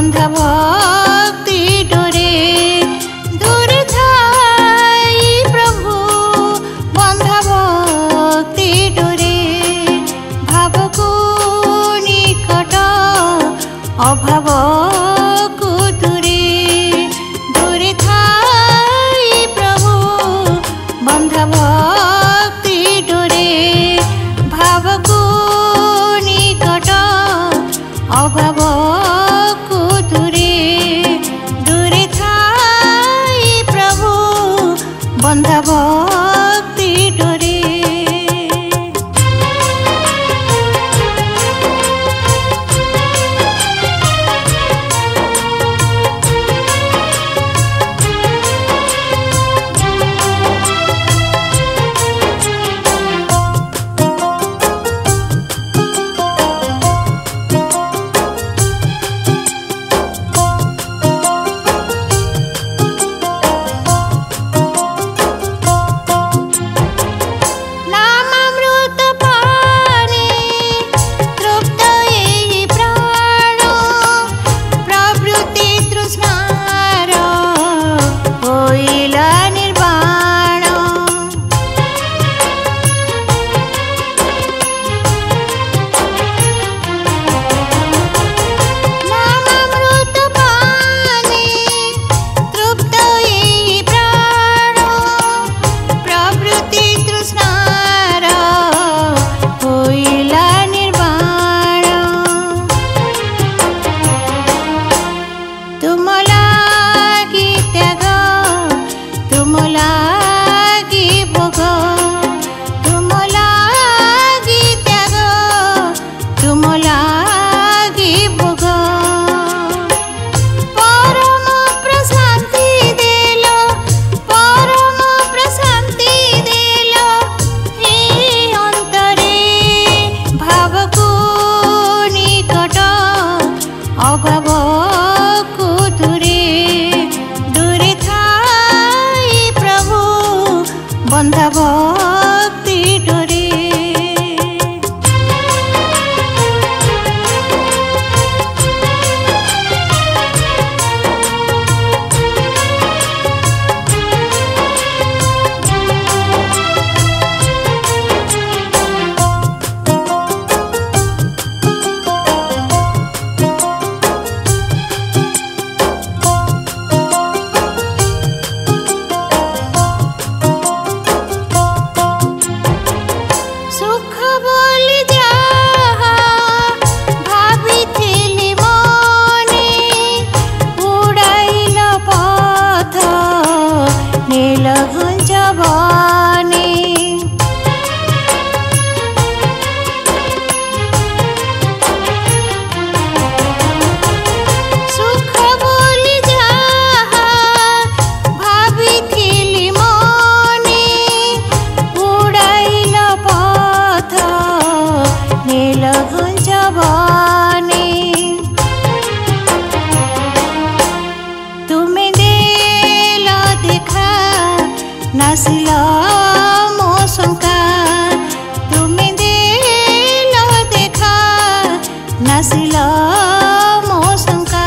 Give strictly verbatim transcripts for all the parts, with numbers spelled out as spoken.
बंधा भक्ति डोरे दूर थाई प्रभु बंधा भक्ति डोरे भावको निकट अभाव को दूरे दूर थाई प्रभु बंधा भक्ति डोरे भावको निकट अभाव को दूरे दूर थाई प्रभु बंधा भक्ति डोरे अभाव को दूरे दूर थाई प्रभु बंधा भक्ति डोरे नासिला मो शंका तुमे देलो देखा नासिला मो शंका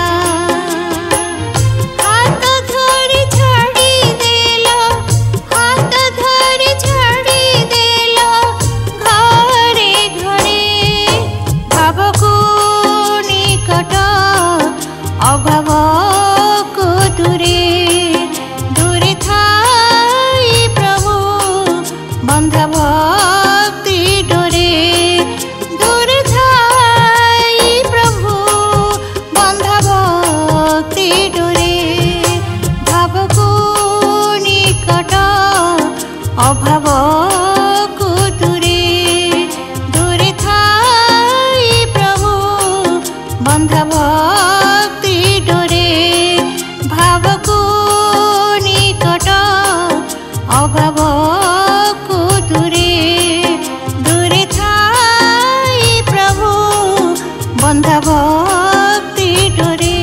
हाथ धरी छाड़ी देलो हाथ धरी छाड़ी देलो घरे घरे भावको निकट अभाव को दूरे दूर थाई प्रभु बंधा भक्ति डोरे दूर थाई प्रभु बंधा भक्ति डोरे भावको निकट अभाव को दूरे दूर थाई प्रभु बंधा भक्ति डोरे भावको निकट अभाव को दूरे दूर थाई प्रभु बंधा भक्ति डोरे।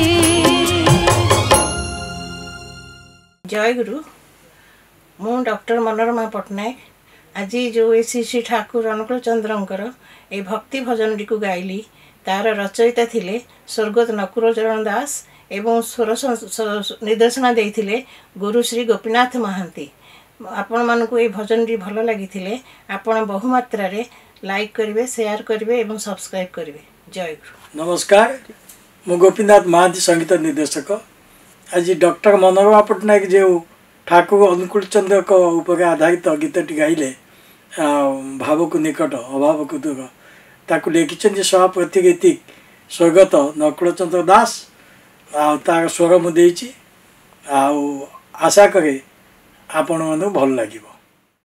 जय गुरु। मु डॉक्टर मनोरमा पट्टनायक आज जो एसीसी ठाकुर अनुकूल चंद्रंकर ए भक्ति भजन टी गाइली तार रचयिता थिले स्वर्गत नकुलचरण दास एवं स्वर निर्देशना देइथिले गुरुश्री गोपीनाथ महांती। आपण मानकु ए भजन टी भल लगी आपण बहुमात्रा रे लाइक करेंगे, शेयर करेंगे एवं सब्सक्राइब करेंगे। जय गुरु। नमस्कार, मु गोपीनाथ महांती संगीत निर्देशक। आज डॉक्टर मनोरमा पट्टनायक जो ठाकुर अनुकूल चंद्र को उपर आधारित गीतटी गाइले भाव को निकट अभाव को दूर ताकू लिखिं सह प्रतिगीति स्वर्गत नकुल चंद्र दास आ तार स्वर मुझे आशा करे आपण मन भल लगे।